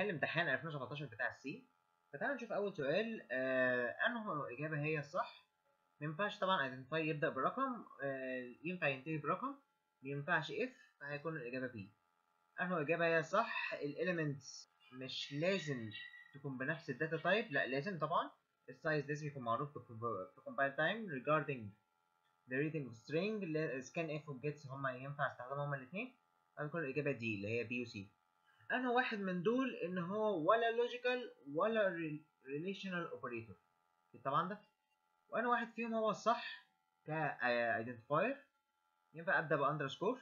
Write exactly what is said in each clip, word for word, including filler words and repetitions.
هنحل امتحان ألفين وسبعتاشر بتاع السي. فتعالى نشوف اول سؤال. آه انه اجابه هي الصح. ما ينفعش طبعا identify يبدا برقم، آه ينفع ينتهي برقم، ما ينفعش if، فهيكون الاجابه B. انه اجابه هي الصح. الاليمنتس مش لازم تكون بنفس الداتا تايب، لا لازم طبعا. السايز لازم يكون معروف في compile time. regarding the reading of string scan if و gets هما ينفع استخدمهم هما الاثنين. هتكون الاجابه دي اللي هي B و C. انا واحد من دول ان هو ولا لوجيكال ولا ريليشنال اوبريتور طبعا ده، وانا واحد فيهم هو الصح ك ايدنتيفاير. ينفع ابدا باندرسكور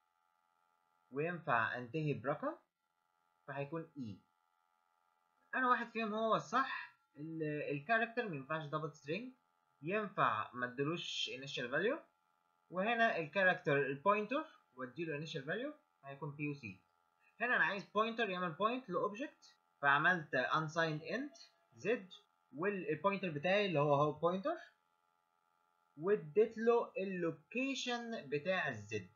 وينفع انتهي برقم، فهيكون اي. انا واحد فيهم هو الصح. الكاركتر ما ينفعش دبل سترينج، ينفع ما ادلوش initial value. وهنا الكاركتر البوينتر واديله initial value، هيكون بي وسي. هنا انا عايز بوينتر يعمل بوينت لاوبجكت، فعملت unsigned int z والبوينتر بتاعي اللي هو هو بوينتر، واديت له اللوكيشن بتاع الزد.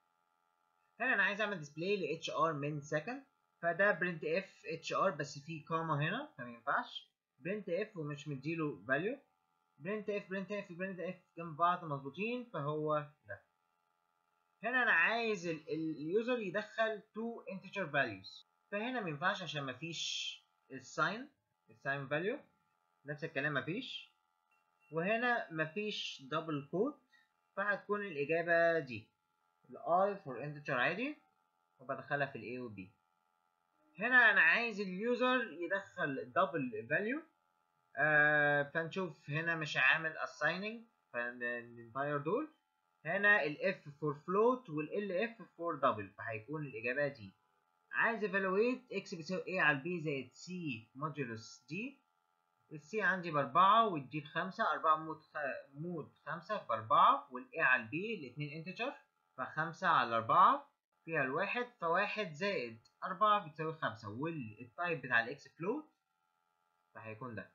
هنا انا عايز اعمل ديسبلاي ل hr من second، فده print f hr بس في كاما هنا فما ينفعش. print f ومش مديله value. print f print f print f جنب بعض مظبوطين، فهو ده. هنا انا عايز اليوزر يدخل two integer values، فهنا ما ينفعش عشان ما فيش الساين الساين فاليو، نفس الكلام ما فيش. وهنا ما فيش دبل كوت، فهتكون الاجابه دي الاي فور integer عادي، وبدخلها في الاي والبي. هنا انا عايز اليوزر يدخل دبل فاليو، آه فنشوف هنا مش عامل assigning، فنغير دول. هنا ال F for float وال L F for double، فهيكون الإجابة دي. عايز evaluate x بيساوي a على b زائد c مودولوس d. ال c عندي بأربعة وال d بخمسة، أربعة مود خ... مود خمسة بأربعة، وال a على b الاتنين integer، فخمسة على أربعة فيها الواحد، فواحد زائد أربعة بتساوي خمسة، والتايب بتاع ال x float، فهيكون ده.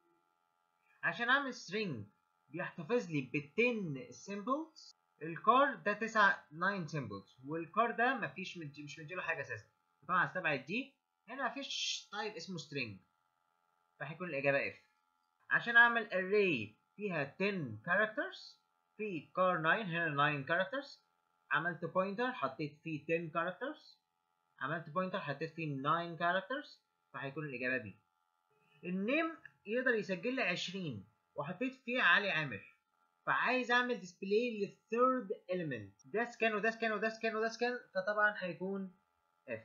عشان أعمل string بيحتفظ لي ب عشرة symbols. الكار ده تسعة تسعة symbols، والكار ده مفيش مدي مش مديله حاجه اساسا. طبعا هستبعد دي. هنا مفيش تايب اسمه string، فهيكون الاجابه F. عشان اعمل array فيها عشرة characters، في كار تسعة، هنا تسعة characters. عملت pointer حطيت فيه عشرة characters، عملت pointer حطيت فيه تسعة characters، فهيكون الاجابه B. النيم يقدر يسجل لي عشرين، وحطيت فيه علي عامر، فعايز اعمل ديسبلاي للثيرد اليمنت. ده سكان وده سكان وده سكان وده سكان، فطبعا هيكون F.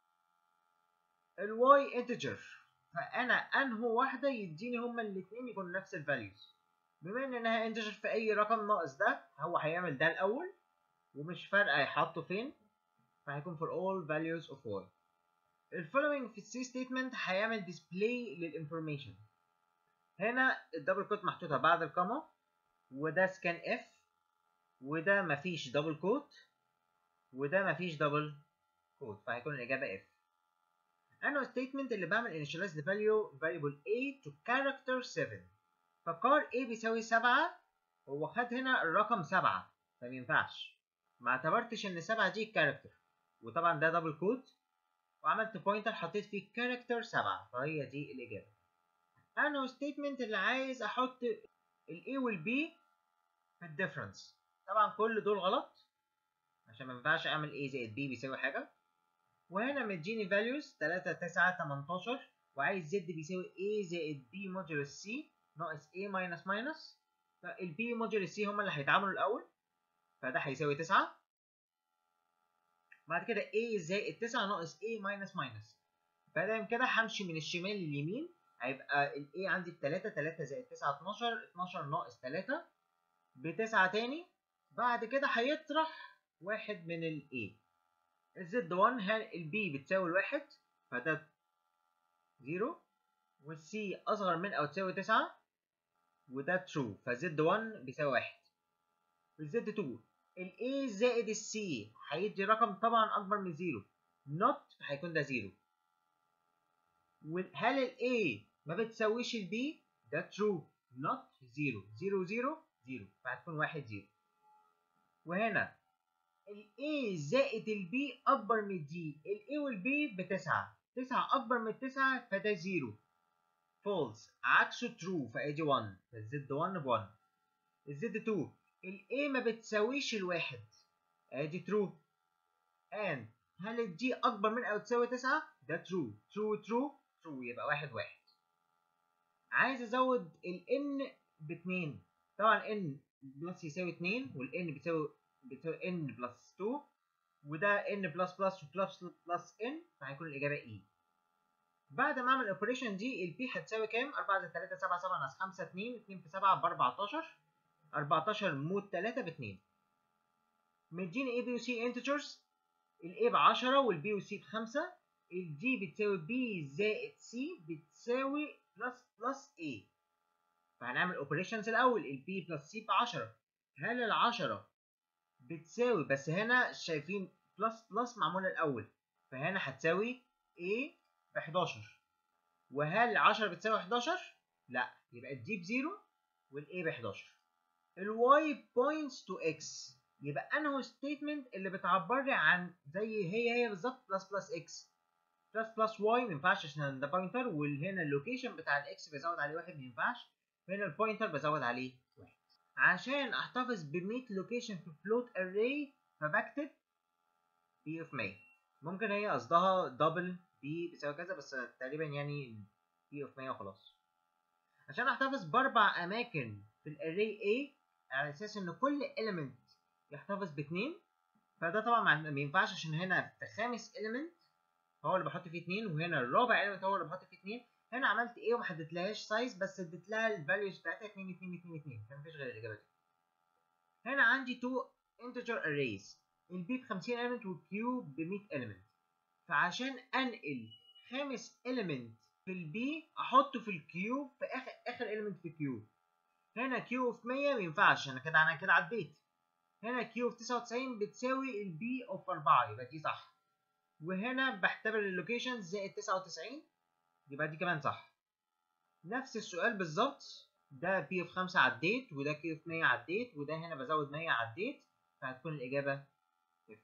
الواي انتجر، فانا انهو واحده يديني هما الاثنين يكونوا نفس الفاليوز. بما ان انها انتجر في اي رقم ناقص ده، هو هيعمل ده الاول ومش فارقه يحطه فين، فهيكون for all values of y. الفولوينج في السي ستيتمنت هيعمل ديسبلاي للانفورميشن. هنا الدبل كوت محطوطه بعد الكاما، وده سكان اف، وده مفيش دبل كوت، وده مفيش دبل كوت، فهيكون الإجابة F. أنا ستيتمنت اللي بعمل initialize the value variable A to character سبعة، فكار A بيساوي سبعة، هو خد هنا الرقم سبعة، فمينفعش، ما اعتبرتش إن سبعة دي character، وطبعا ده دبل كوت، وعملت بوينتر حطيت فيه character سبعة، فهي دي الإجابة. أنا ستيتمنت اللي عايز أحط ال A وال B في الديفرنس، طبعا كل دول غلط عشان ما ينفعش اعمل A زائد B بيساوي حاجه. وهنا مديني values تلاتة تسعة تمنتاشر، وعايز Z بيساوي A زائد B مودولوس C ناقص A ماينس ماينس، فال B مودولوس C هما اللي هيتعاملوا الاول، فده هيساوي تسعة. بعد كده A زائد تسعة ناقص A ماينس ماينس، فدايما كده همشي من الشمال لليمين، هيبقى ال A عندي بتلاتة، تلاتة زائد تسعة اتناشر، اتناشر ناقص تلاتة بتسعة تاني. بعد كده هيطرح واحد من ال A. الزد واحد ال B بتساوي الواحد، فده زيرو، والسي أصغر من أو تساوي تسعة، وده ترو، فزد واحد بيساوي واحد. والزد اتنين ال A زائد ال C هيدي رقم طبعا أكبر من زيرو، not هيكون ده زيرو. وهل ال A ما بتساويش ال B؟ ده ترو، not زيرو، زيرو زيرو زيرو، فهتكون واحد زيرو. وهنا ال A زائد ال B أكبر من D، ال A وال B بتسعة، تسعة اكبر من تسعة فده زيرو. فولس عكسه ترو فادي واحد، فالزد واحد ب واحد. الزد اتنين الاي ما بتساويش الواحد ادي ترو. and هل الدي اكبر من او تساوي تسعة؟ ده ترو. ترو ترو ترو يبقى واحد واحد. عايز ازود الان ب اتنين. طبعا ان بلس يساوي اتنين والان بتساوي بتساوي ان بلس اتنين وده ان بلس بلس وبلس بلس ان فهيكون الاجابه اي. بعد ما اعمل الاوبريشن دي البي هتساوي كام؟ اربعة زائد تلاتة سبعة، سبعة ناقص خمسة اتنين، اتنين في سبعة ب اربعتاشر، اربعتاشر مود تلاتة ب اتنين. مديني اي بي وسي انتجرز. الاي ب عشرة والبي والسي ب خمسة. الدي بتساوي بي زائد سي بتساوي بلس بلس اي. فهنعمل اوبريشنز الاول. البي بلس سي ب عشرة. هل ال عشرة بتساوي، بس هنا شايفين بلس بلس معموله الاول فهنا هتساوي A ب حداشر. وهل عشرة بتساوي حداشر؟ لا، يبقى الدي بزيرو والاي ب حداشر. الواي بوينتس تو اكس يبقى انه ستيتمنت اللي بتعبر لي عن زي هي هي بالظبط بلس بلس اكس. بلس بلس واي ما ينفعش عشان ده بوينتر، وهنا اللوكيشن بتاع الاكس بزود عليه واحد ما ينفعش، هنا البوينتر بزود عليه واحد. عشان احتفظ ب مية لوكيشن في فلوت اري فبكتب بي اوف مية. ممكن هي قصدها دبل بي بيساوي كذا بس تقريبا يعني بي اوف مية وخلاص. عشان احتفظ باربع اماكن في الاري A على اساس ان كل element يحتفظ باتنين، فده طبعا ما ينفعش عشان هنا في خامس element هو اللي بحط فيه اتنين وهنا الرابع element هو اللي بحط فيه اتنين. هنا عملت ايه وما حددتلهاش سايز بس اديت لها الفاليوز بتاعتها اتنين اتنين اتنين اتنين، فمفيش غير الاجابه دي. هنا عندي اتنين integer arrays، البي ب خمسين element والكيو ب مية element. فعشان انقل خامس element في البي احطه في الكيو في اخر اخر element في الكيو. هنا كيو في مية ما ينفعش، انا كده انا كده عديت. هنا كيو في تسعة وتسعين بتساوي البي اوف اربعة يبقى دي صح. وهنا بختبر اللوكيشن زائد تسعة وتسعين يبقى دي كمان صح. نفس السؤال بالظبط، ده بي اوف خمسة عديت وده كيو اوف مية عديت وده هنا بزود مية عديت فهتكون الاجابه F.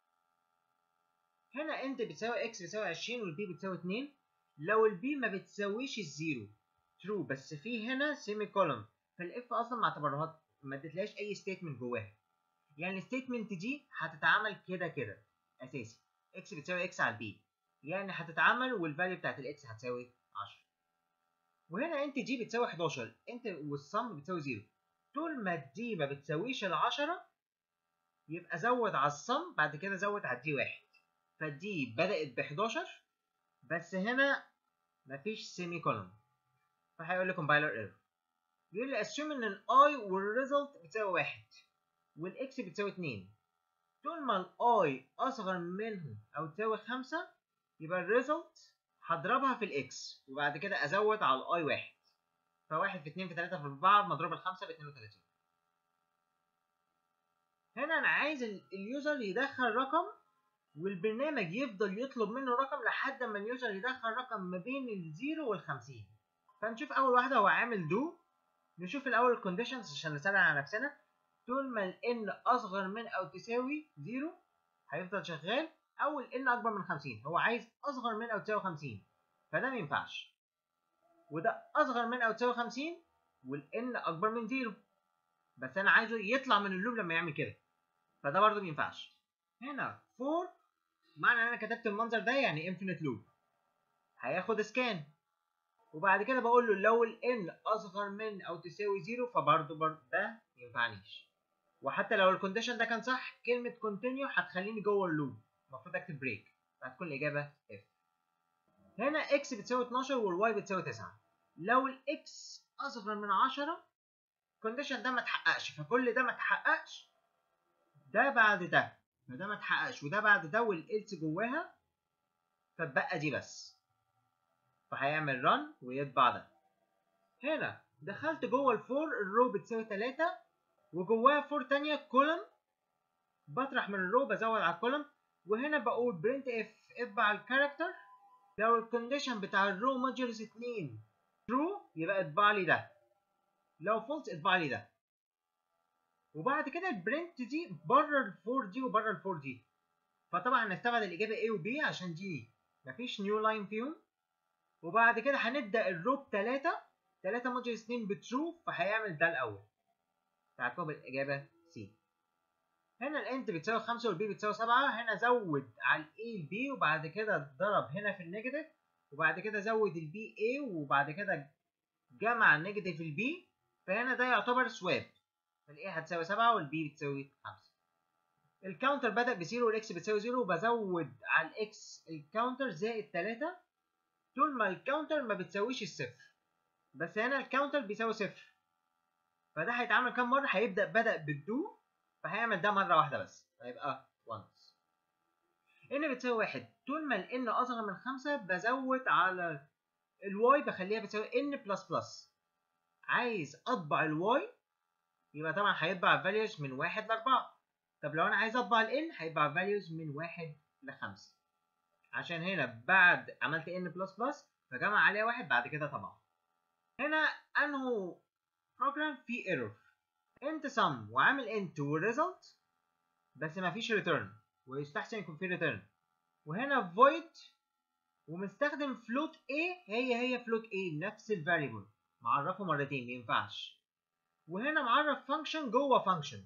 هنا انت بتساوي اكس بتساوي عشرين والبي بتساوي اتنين. لو البي ما بتساويش الزيرو ترو بس في هنا سيمي كولوم فالاف اصلا ما اعتبرهاش، ما اديتلهاش اي ستيتمنت جواها. يعني الستيتمنت دي هتتعمل كده كده اساسي، اكس بتساوي اكس على البي يعني هتتعمل والفاليو بتاعت الاكس هتساوي عشرة. وهنا انت دي بتساوي حداشر انت والصم بتساوي زيرو. طول ما الدي ما بتساويش ال عشرة يبقى زود على الصم بعد كده زود على الدي واحد. فالدي بدأت ب حداشر بس هنا مفيش سيمي كولوم فهيقول لي كومبايلر ايرور. بيقول لي assume ان الاي والريزلت بتساوي واحد والاكس بتساوي اتنين. طول ما الاي اصغر منهم او تساوي خمسة يبقى الريزلت هضربها في الاكس وبعد كده ازود على الاي واحد. فواحد في اتنين في تلاتة في اربعة مضروب الخمسة ب اتنين وتلاتين. هنا انا عايز اليوزر يدخل رقم والبرنامج يفضل يطلب منه رقم لحد ما اليوزر يدخل رقم ما بين الزيرو والخمسين. فنشوف اول واحده هو عامل دو. نشوف الاول الكونديشنز عشان نسهل على نفسنا. طول ما الان اصغر من او تساوي زيرو هيفضل شغال، او الان اكبر من خمسين هو عايز اصغر من او تساوي خمسين فده ما ينفعش. وده اصغر من او تساوي خمسين والان اكبر من زيرو بس انا عايزه يطلع من اللوب لما يعمل كده فده برضه ما ينفعش. هنا فور معنى ان انا كتبت المنظر ده يعني انفينيت لوب هياخد سكان وبعد كده بقول له لو الان اصغر من او تساوي زيرو فبرضه برضه ده ما ينفعنيش. وحتى لو الكونديشن ده كان صح كلمه كونتينيو هتخليني جوه اللوب المفروض اكتب بريك فهتكون الاجابه اف. هنا اكس بتساوي اتناشر والواي بتساوي تسعة. لو الاكس اصغر من عشرة الكونديشن ده ما اتحققش فكل ده ما اتحققش، ده بعد ده فده ما اتحققش وده بعد ده والإلس جواها فاتبقى دي بس فهيعمل رن ويطبع ده. هنا دخلت جوه الفور الرو بتساوي تلاتة وجواها فور تانية كولم بطرح من الرو بزود على الكولم. وهنا بقول برنت اف اطبع الكاركتر لو الكونديشن بتاع الرو موديولس اتنين ترو يبقى اطبع لي ده، لو فولس اطبع لي ده. وبعد كده البرنت دي بره الفور دي وبره الفور دي فطبعا هنستبعد الاجابه A و B عشان دي مفيش نيو لاين فيهم. وبعد كده هنبدا الرو بتلاتة، تلاتة موديولس اتنين بترو، فهيعمل ده الاول. تعقب الاجابه سي. هنا الانت بتساوي خمسة والبي بتساوي سبعة، هنا زود على الاي البي وبعد كده ضرب هنا في النيجاتيف، وبعد كده زود البي اي وبعد كده جمع النيجاتيف البي، فهنا ده يعتبر سواب. فالاي هتساوي سبعة والبي بتساوي خمسة. الكاونتر بدأ بزيرو والاكس بتساوي زيرو، وبزود على الاكس الكاونتر زائد تلاتة طول ما الكاونتر ما بتساويش الصفر. بس هنا الكاونتر بيساوي صفر، فده هيتعمل كام مرة؟ هيبدأ بدأ بالدو، فهيعمل ده مرة واحدة بس، هيبقى once. ان بتساوي واحد، طول ما الان اصغر من خمسة بزود على الواي بخليها بتساوي ان بلس بلس. عايز اطبع الواي يبقى طبعا هيطبع values من واحد لأربعة. طب لو انا عايز اطبع الان هيطبع values من واحد لخمسة، عشان هنا بعد عملت ان بلس بلس فجمع عليها واحد بعد كده طبعا. هنا انه بروجرام فيه ايرور، انت sum وعامل انت والريزلت بس ما فيش ريتيرن، ويستحسن يكون فيه ريتيرن. وهنا void ومستخدم float a، هي هي float a نفس الفاريبل معرفه مرتين ما ينفعش. وهنا معرف function جوه function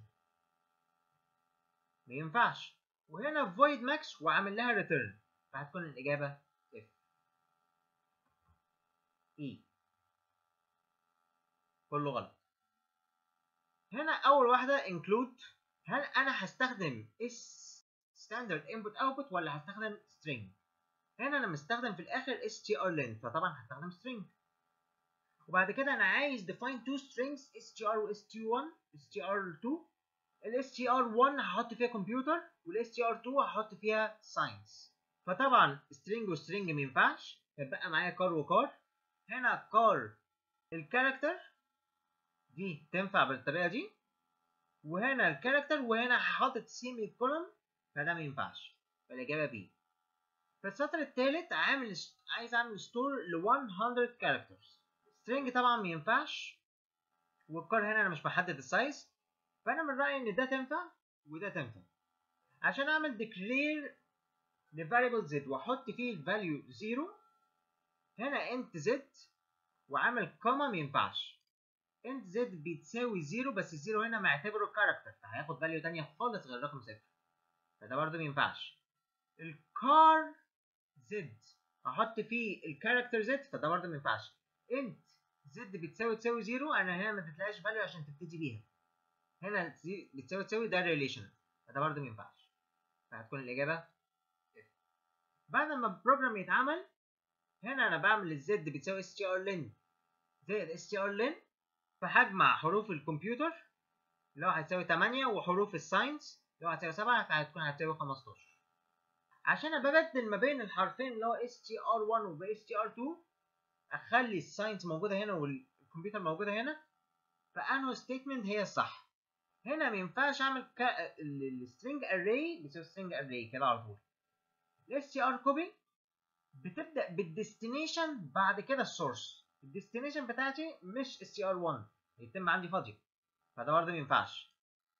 ما ينفعش. وهنا void max وعامل لها return، فهتكون الإجابة F. E كله غلط. هنا أول واحدة include، هل أنا هستخدم standard input output ولا هستخدم string؟ هنا أنا مستخدم في الآخر strlen، فطبعا هستخدم string. وبعد كده أنا عايز define two strings str و st1 str2. ال str1 هحط فيها كمبيوتر وال str2 هحط فيها science. فطبعا string و string ما ينفعش، هيبقى معايا car و car. هنا car الكاركتر دي تنفع بالطريقه دي، وهنا الكاركتر وهنا حاطط سيمي كولوم، فده ما ينفعش، فالاجابه بي. في السطر الثالث عامل عايز اعمل ستور ل مية كاركترز. string طبعا ما ينفعش، والكار هنا انا مش محدد السايز، فانا من رايي ان ده تنفع وده تنفع. عشان اعمل declare لفاريبل زد واحط فيه الفاليو زيرو، هنا انت زد وعامل كوما ما ينفعش. انت زد بتساوي زيرو، بس الزيرو هنا معتبره كاركتر فهياخد فاليو تانية خالص غير رقم صفر، فده برضه ما ينفعش. الكار زد احط فيه الكاركتر زد، فده برضه ما ينفعش. انت زد بتساوي تساوي زيرو، انا هنا ما تتلاقيش فاليو عشان تبتدي بيها، هنا بتساوي تساوي ده ريليشن، فده برضه ما ينفعش، فهتكون الاجابه. بعد ما البروجرام يتعمل هنا انا بعمل الزد بتساوي strlen زائد strlen، فهجمع حروف الكمبيوتر اللي هو هتساوي تمانية وحروف الساينس اللي هو هتساوي سبعة، فهتكون هتساوي خمستاشر. عشان ابدل ما بين الحرفين اللي هو str1 و str2 اخلي الساينس موجوده هنا والكمبيوتر موجوده هنا، فانه ستيتمنت هي الصح. هنا ما ينفعش اعمل السترنج اري بتساوي سترنج اري كده على طول. الاستر كوبي بتبدا بالديستنيشن بعد كده السورس، الديستنيشن بتاعتي مش اس تي ار واحد يتم عندي فاضيه، فده برضه ما ينفعش.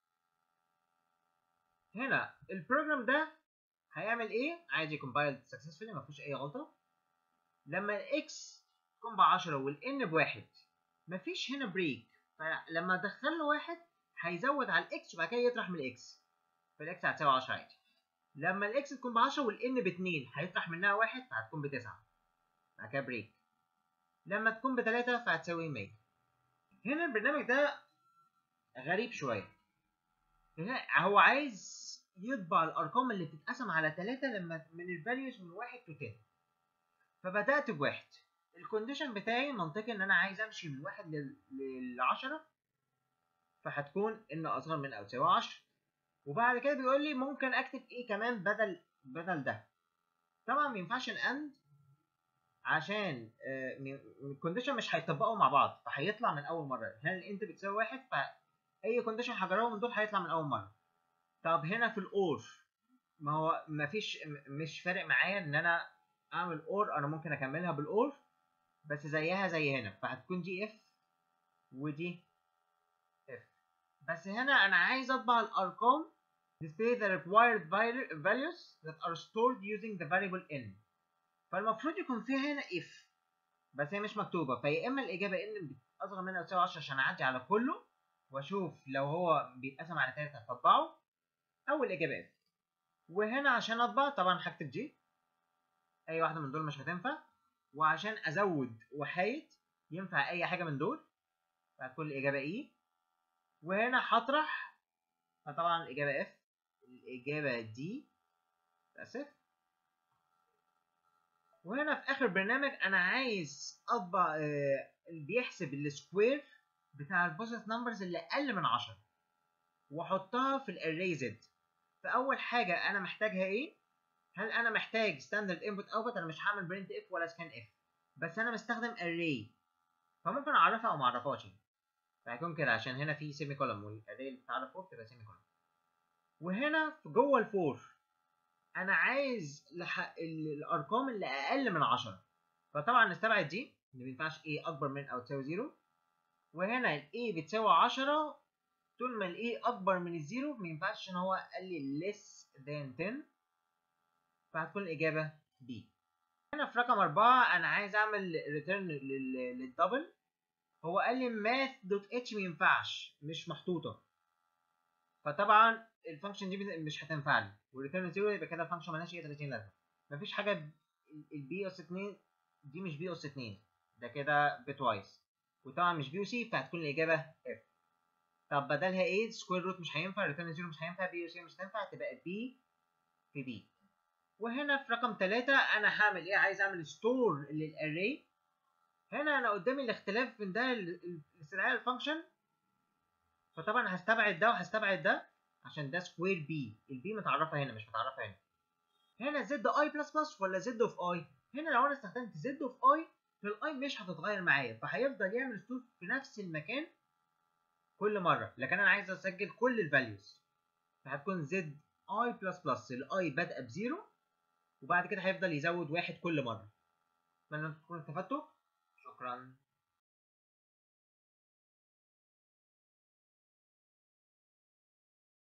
هنا البروجرام ده هيعمل ايه؟ عايز يكمبايل سكسسفولي ما فيهوش اي غلطه. لما الاكس تكون ب عشرة والان بواحد مفيش هنا بريك، فلما ادخل له واحد هيزود على الاكس وبعد كده يطرح من الاكس، فالاكس هتساوي عشرة عادي. لما الاكس تكون ب عشرة والان ب اتنين هيطرح منها واحد فهتكون ب تسعة، بعد كده بريك. لما تكون ب تلاتة فهتساوي مية. هنا البرنامج ده غريب شويه، هو عايز يطبع الارقام اللي بتتقسم على تلاتة لما من الفاليوز من واحد ل عشرة، فبدات بواحد. الكونديشن بتاعي منطقي ان انا عايز امشي من واحد ل عشرة، فهتكون ان اصغر من او تساوي عشرة. وبعد كده بيقول لي ممكن اكتب ايه كمان بدل بدل ده. طبعا ما ينفعش الاند عشان الكونديشن مش هيطبقوا مع بعض، فهيطلع من اول مره. هل انت بتساوي واحد فاي كونديشن هجربه من دول هيطلع من اول مره. طب هنا في الاور ما هو ما فيش مش فارق معايا ان انا اعمل اور، انا ممكن اكملها بالاور بس زيها زي هنا، فهتكون دي اف ودي اف. بس هنا انا عايز اطبع الارقام display the required values that are stored using the variable n. فالمفروض يكون فيها هنا اف، بس هي مش مكتوبه. فيا اما الاجابه ان اصغر منها او تساوي عشرة عشان اعدي على كله واشوف لو هو بيتقسم على تلاتة هطبعه، او الاجابه اف. وهنا عشان اطبع طبعا هكتب جي، اي واحده من دول مش هتنفع. وعشان ازود وحايد ينفع اي حاجه من دول، فهتكون الاجابه اي. وهنا هطرح، فطبعا الاجابه اف. الاجابه دي اسف. وهنا في اخر برنامج انا عايز اطبع آه بيحسب السكوير بتاع البوزيت نمبرز اللي اقل من عشرة واحطها في الاري زد. فاول حاجه انا محتاجها ايه؟ هل انا محتاج ستاندرد انبوت اوتبوت؟ انا مش هعمل برنت اف ولا سكان اف، بس انا مستخدم اري، فممكن اعرفها او ما اعرفهاش. فهيكون كده عشان هنا في سيمي كولوم، والاري اللي بتتعرف فوق تبقى سيمي كولوم. وهنا في جوه الفور انا عايز لح... الارقام اللي اقل من عشرة، فطبعا نستبعد دي اللي ما ينفعش a اكبر من او تساوي زيرو. وهنا ال a بتساوي عشرة، طول ما ال a اكبر من الزيرو ما ينفعش عشان هو قال لي less than عشرة، فهتكون الاجابه B. هنا في رقم أربعة أنا عايز أعمل ريتيرن للدبل، هو قال لي math.h ما ينفعش مش محطوطة، فطبعا الفانكشن دي مش هتنفع لي، والريتيرن زيرو يبقى كده الفانكشن مالهاش اي تلاتين لازمة. مفيش حاجة البي اس اتنين دي مش بي اس اتنين، ده كده بيت وايز، وطبعا مش بي وسي، فهتكون الإجابة اف. طب بدلها ايه؟ سكوير روت مش هينفع، ريتيرن زيرو مش هينفع، بي وسي مش هتنفع، تبقى بي في بي. وهنا في رقم تلاتة أنا هعمل ايه؟ عايز أعمل ستور للأري. هنا انا قدامي الاختلاف من ده استدعاء الفانكشن، فطبعا هستبعد ده وهستبعد ده عشان ده سكوير بي، البي متعرفه هنا مش متعرفه هنا. هنا زد اي بلس بلس ولا زد اوف اي؟ هنا لو انا استخدمت زد اوف اي فالاي مش هتتغير معايا، فهيفضل يعمل ستور في نفس المكان كل مره، لكن انا عايز اسجل كل الفاليوز، فهتكون زد اي بلس بلس، الاي بادئه بزيرو وبعد كده هيفضل يزود واحد كل مره. اتمنى انكم تكونوا استفدتوا. شكرا.